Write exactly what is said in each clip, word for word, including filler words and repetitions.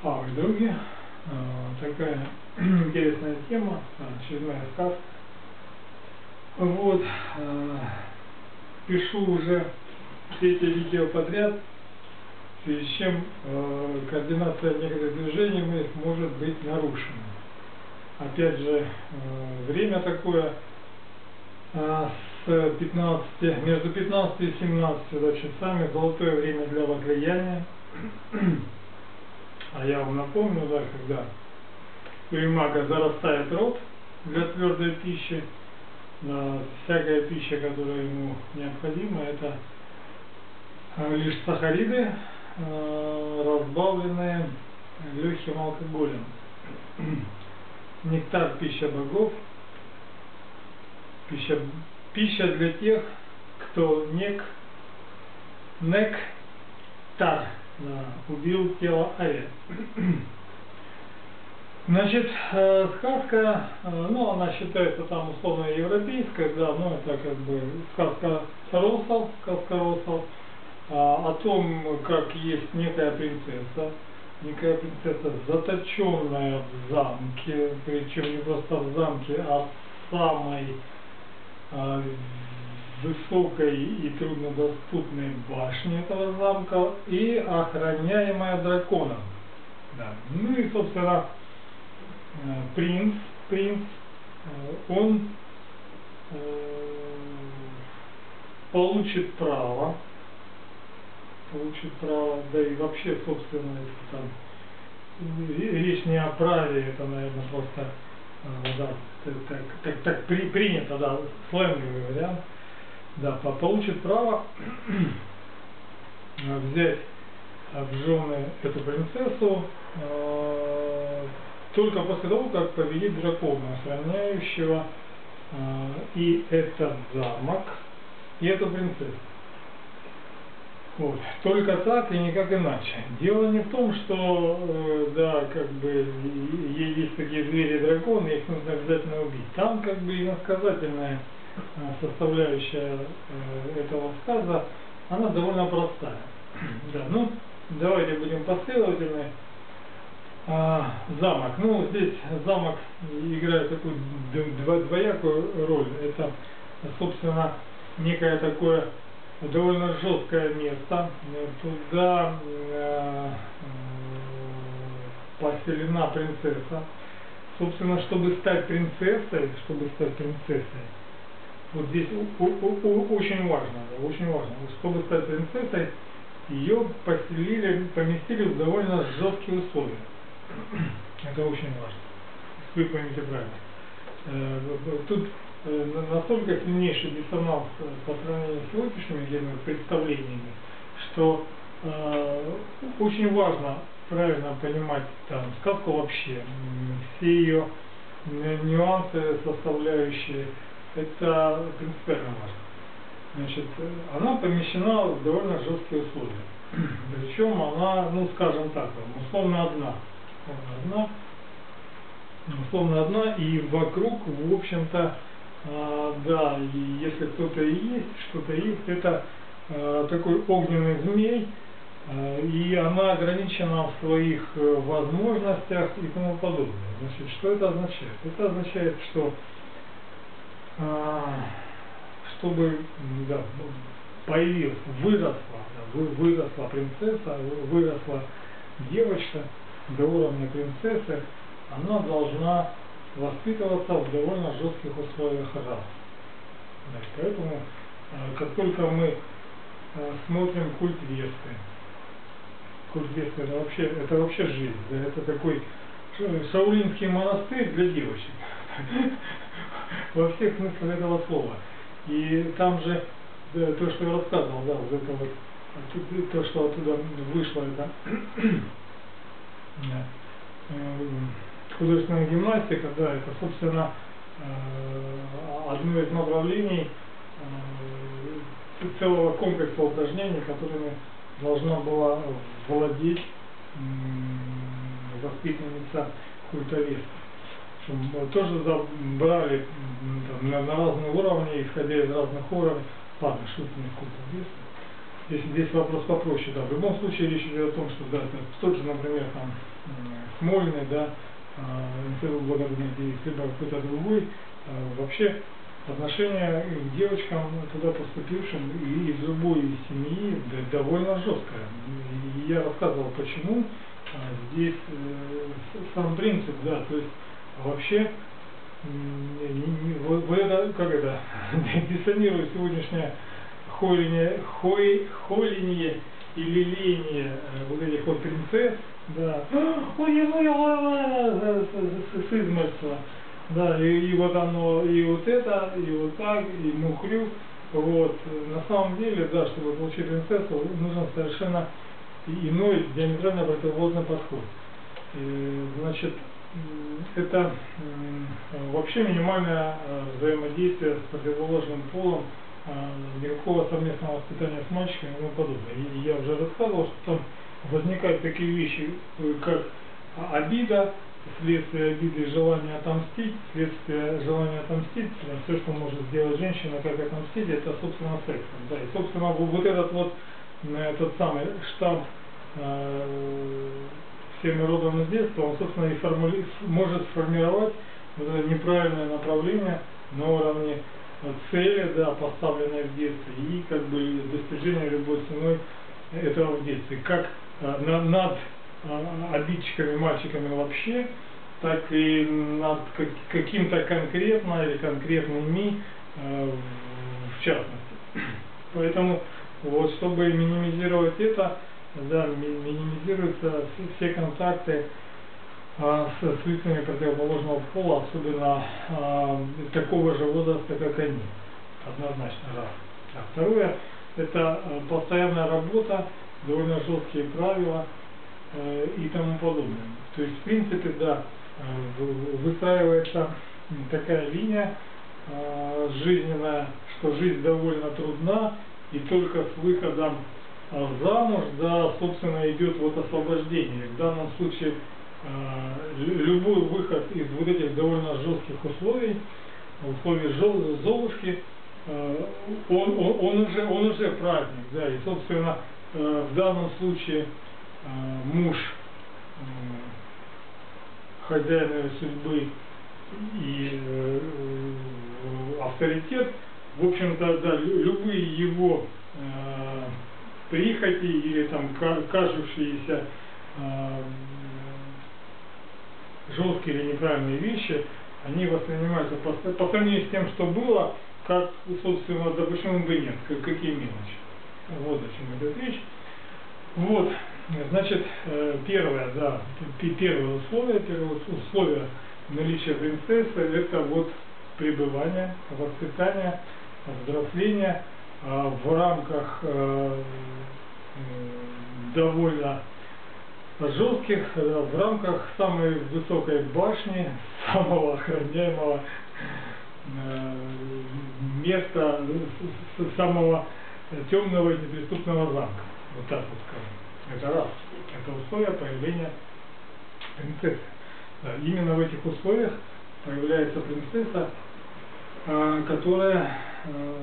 А, и други, такая интересная тема, очередная сказка. Вот, пишу уже третье видео подряд, в связи с чем координация некоторых движений моих может быть нарушена. Опять же, время такое, с пятнадцати, между пятнадцатью и семнадцатью часами золотое время для возлияния. А я вам напомню, да, когда у ремага зарастает рот для твердой пищи, да, всякая пища, которая ему необходима, это лишь сахариды, разбавленные легким алкоголем. Нектар — пища богов, пища, пища для тех, кто нек, нектар, да, убил тело Аве. Значит, э, сказка, э, ну, она считается там условно европейской, да, ну, это как бы сказка Росал, сказка Росал, э, о том, как есть некая принцесса, некая принцесса, заточенная в замке, причем не просто в замке, а в самой э, высокой и труднодоступной башне этого замка и охраняемая драконом. Да. Ну и, собственно, принц, принц, он получит право, получит право, да и вообще, собственно, если там речь не о праве, это, наверное, просто, да, так, так, так при, принято, да, сленговый вариант, да, получит право взять в жены эту принцессу э, только после того, как победит дракона, охраняющего э, и этот замок, и эту принцессу. Вот. Только так и никак иначе. Дело не в том, что э, да, как бы есть такие звери драконы, их нужно обязательно убить. Там как бы иносказательная составляющая э, этого сказа, она довольно простая. Да, ну, давайте будем последовательны. А, замок. Ну, здесь замок играет такую двоякую роль. Это, собственно, некое такое довольно жесткое место. Туда э, поселена принцесса. Собственно, чтобы стать принцессой, чтобы стать принцессой, вот здесь у, у, у, очень важно, да, очень важно, чтобы стать принцессой, ее поселили, поместили в довольно жесткие условия. Это очень важно. Вы поймите правильно. Тут настолько сильнейший диссонанс по сравнению с сегодняшними представлениями, что э, очень важно правильно понимать там сказку вообще, все ее нюансы, составляющие. Это принципиально важно. Значит, она помещена в довольно жесткие условия. Причем она, ну скажем так, условно одна. Условно одна, условно одна, и вокруг, в общем-то, э, да, и если кто-то и есть, что-то есть, это э, такой огненный змей, э, и она ограничена в своих возможностях и тому подобное. Значит, что это означает? Это означает, что чтобы, да, появилась, выросла, да, выросла принцесса, выросла девочка до уровня принцессы, она должна воспитываться в довольно жестких условиях расы. Да, поэтому, как только мы смотрим культ Весты, культ Весты это вообще, это вообще жизнь, да, это такой шаолинский монастырь для девочек. Во всех смыслах этого слова. И там же, да, то, что я рассказывал, да, вот это вот, то, что оттуда вышло, это да, художественная гимнастика, да, это, собственно, одно из направлений целого комплекса упражнений, которыми должна была владеть воспитанница культа Весты. Тоже брали там, на, на разные уровни, исходя из разных уровней, ладно, шутки не культа Весты. Здесь, здесь вопрос попроще, да. В любом случае речь идет о том, что, да, тот же, например, там, Смольный, да, Институт благородных девиц, либо какой-то другой, вообще отношение к девочкам, туда поступившим и из любой семьи довольно жесткое. И я рассказывал, почему. Здесь сам принцип, да, то есть вообще вот это, как это, диссонирует сегодняшнее холение, хой, холение и леление вот этих вот принцесс, да, ой, ой, ой, с измольства, да, и, и вот оно, и вот это, и вот так, и мухрю, вот, на самом деле, да, чтобы получить принцессу, нужен совершенно иной, диаметрально противоположный подход. И, значит, это вообще минимальное взаимодействие с противоположным полом, никакого совместного воспитания с мальчиками и тому подобное. И я уже рассказывал, что там возникают такие вещи, как обида, следствие обиды, желание отомстить, следствие желания отомстить, все, что может сделать женщина, как отомстить, это, собственно, секс. Да, и, собственно, вот этот вот этот самый штамп э, всеми родом из детства, он, собственно, и формули... может сформировать вот это неправильное направление на уровне цели, да, поставленной в детстве, и как бы достижения любой ценой этого в детстве. Как э, на, над э, обидчиками, мальчиками вообще, так и над как, каким-то конкретно или конкретными э, в частности. Поэтому вот, чтобы минимизировать это, да, минимизируются все контакты а, с, с лицами противоположного пола, особенно а, такого же возраста, как они. Однозначно, раз. А второе, это постоянная работа, довольно жесткие правила э, и тому подобное. То есть, в принципе, да, выстраивается такая линия э, жизненная, что жизнь довольно трудна, и только с выходом замуж, да, собственно, идет вот освобождение. В данном случае э, любой выход из вот этих довольно жестких условий, условий Золушки, э, он, он, он, уже, он уже праздник, да, и, собственно, э, в данном случае э, муж э, хозяина судьбы и э, авторитет, в общем-то, да, любые его э, прихоти или там кажущиеся э, жесткие или неправильные вещи, они воспринимаются по, по сравнению с тем, что было, как, собственно, да почему бы нет, как, какие мелочи. Вот о чем идет речь. Вот, значит, э, первое, да, первое условие, первое условие наличия принцессы, это вот пребывание, воспитание, взросление э, в рамках э, довольно жестких, э, в рамках самой высокой башни, самого охраняемого э, места, самого темного и неприступного замка. Вот так вот скажем. Это раз. Это условие появления принцессы. Да, именно в этих условиях появляется принцесса, э, которая э,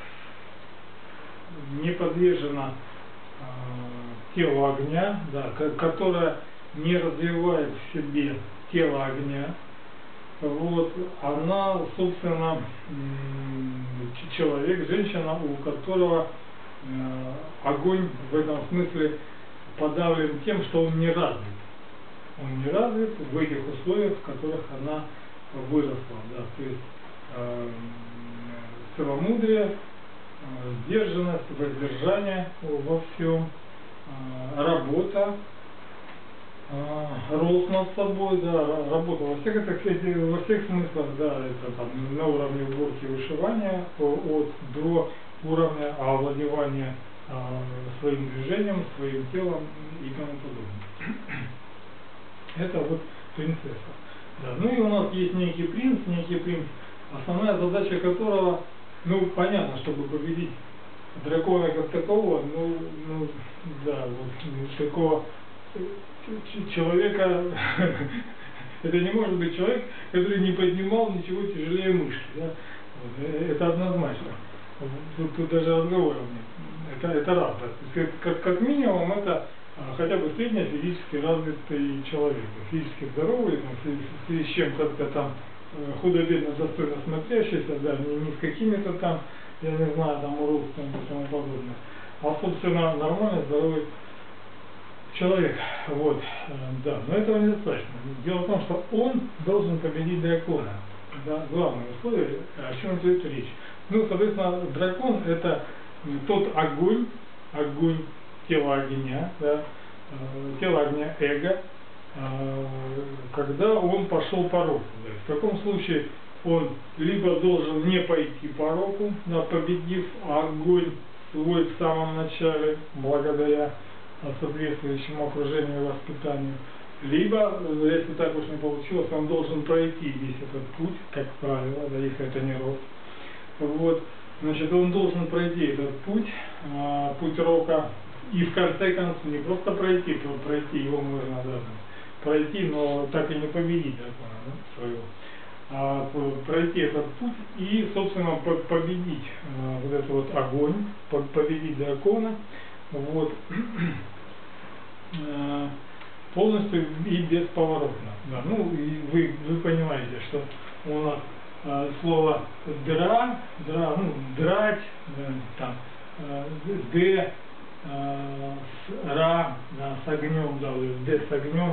не подвержена э, телу огня, да, которая не развивает в себе тело огня. Вот, она, собственно, человек, женщина, у которого э, огонь в этом смысле подавлен тем, что он не развит. Он не развит в этих условиях, в которых она выросла. Да, то есть э, целомудрие, э, сдержанность, воздержание во всем, э, работа, э, рост над собой, да, работа во всех, это, кстати, во всех смыслах, да, это там, на уровне уборки и вышивания, от до уровня овладевания э, своим движением, своим телом и тому подобное. Это вот принцесса. Да. Ну и у нас есть некий принц, некий принц, основная задача которого, ну, понятно, чтобы победить дракона как такового, ну, ну да, вот такого человека, это не может быть человек, который не поднимал ничего тяжелее мышки, да? Вот, это однозначно. Тут, тут даже разговоров нет. это, это раз. Да. То есть, как, как минимум, это а, хотя бы средне физически развитый человек, физически здоровый, там, в связи с чем как-то там худо-бедно достойно смотрящийся, да, не, не с какими-то там, я не знаю, там уродствами и тому подобное, а, собственно, нормальный, здоровый человек. Вот, да, но этого недостаточно. Дело в том, что он должен победить дракона. Да, главное условие, о чем идет речь. Ну, соответственно, дракон — это тот огонь, огонь тела огня, да, тело огня эго, когда он пошел по року. Да. В таком случае он либо должен не пойти по року, да, победив огонь свой в самом начале, благодаря соответствующему окружению и воспитанию, либо, если так уж не получилось, он должен пройти весь этот путь, как правило, да, если это не рок. Вот, значит, он должен пройти этот путь, а, путь рока, и в конце концов не просто пройти, то пройти его можно даже пройти, но так и не победить дракона, да, своего. А, пройти этот путь и, собственно, по победить а, вот этот вот огонь, по победить дракона, вот, а, полностью и бесповоротно. Да. Ну, и вы, вы понимаете, что у нас а, слово дра, дра, ну, драть, да, там, а, д, а, с, ра, да, с огнем, да, д с огнем,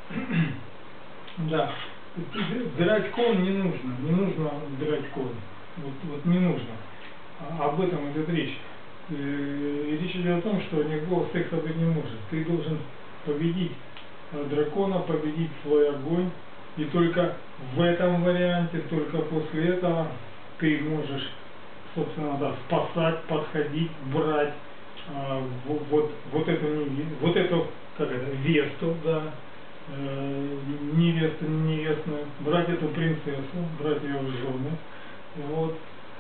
да, драть кон не нужно, не нужно драть кон, вот, вот не нужно, а, об этом идет речь. И речь идет о том, что никакого секса быть не может, ты должен победить дракона, победить свой огонь, и только в этом варианте, только после этого ты можешь, собственно, да, спасать, подходить, брать а, вот, вот, вот эту вот эту, как это, весту, да, э, невесту, невестную, брать эту принцессу, брать ее в жены, вот.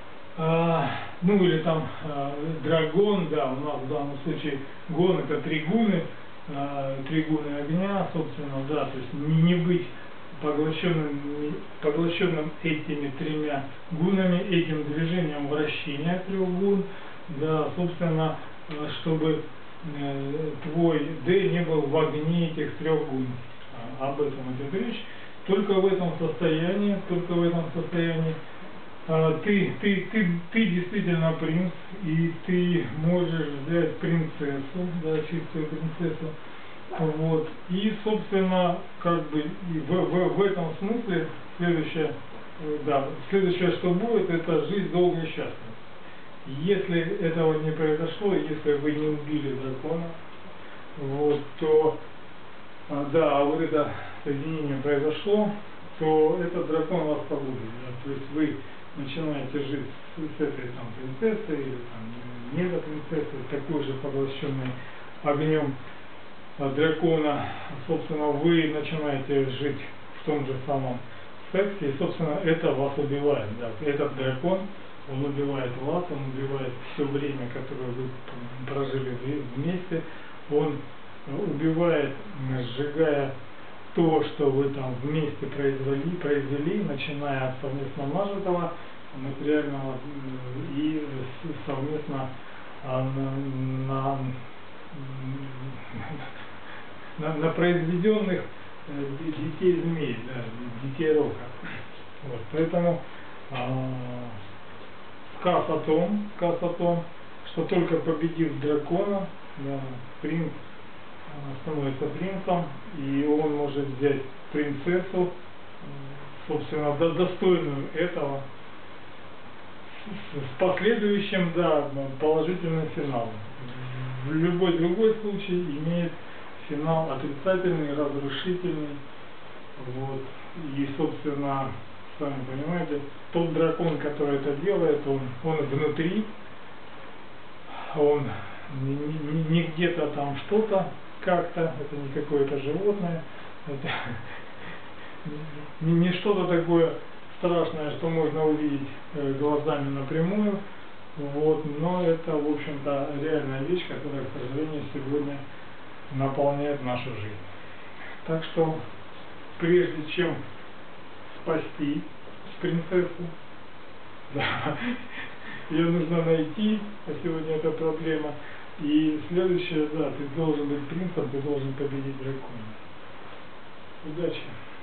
А, ну или там а, драгон, да, у нас в данном случае гон — это три гуны, а, три гуны огня, собственно, да, то есть не, не быть поглощенным, поглощенным этими тремя гунами, этим движением вращения трех гун, да, собственно, чтобы э, твой Д не был в огне этих трех гун. А, об этом идет речь. Только в этом состоянии, только в этом состоянии а, ты, ты, ты, ты действительно принц, и ты можешь взять принцессу, да, чистую принцессу. Вот. И, собственно, как бы в, в, в этом смысле следующее, да, следующее, что будет, это жизнь долго и счастлива. Если этого не произошло, если вы не убили дракона, вот, то, да, а вот это соединение произошло, то этот дракон вас погубит. Да, то есть вы начинаете жить с, с этой там принцессой или там недопринцессой, такой же поглощенной огнем дракона, собственно, вы начинаете жить в том же самом сексе, и, собственно, это вас убивает. Да. Этот дракон, он убивает вас, он убивает все время, которое вы прожили вместе, он убивает, сжигая то, что вы там вместе произвели, произвели, начиная от совместно нажитого, материального и совместно а, на, на На, на произведенных э, детей змей, да, детей рока. Вот, поэтому э, сказ о том, сказ о том, что только победив дракона, да, принц э, становится принцем, и он может взять принцессу, э, собственно, до, достойную этого, с, с последующим, да, положительным финалом. В любой другой случай имеет финал отрицательный, разрушительный, вот, и, собственно, сами понимаете, тот дракон, который это делает, он, он внутри, он не, не, не где-то там что-то, как-то, это не какое-то животное, это не, не что-то такое страшное, что можно увидеть э, глазами напрямую, вот, но это, в общем-то, реальная вещь, которая, к сожалению, сегодня наполняет нашу жизнь. Так что, прежде чем спасти принцессу, да, ее нужно найти, а сегодня это проблема, И следующее, да, ты должен быть принцем, ты должен победить дракона. Удачи!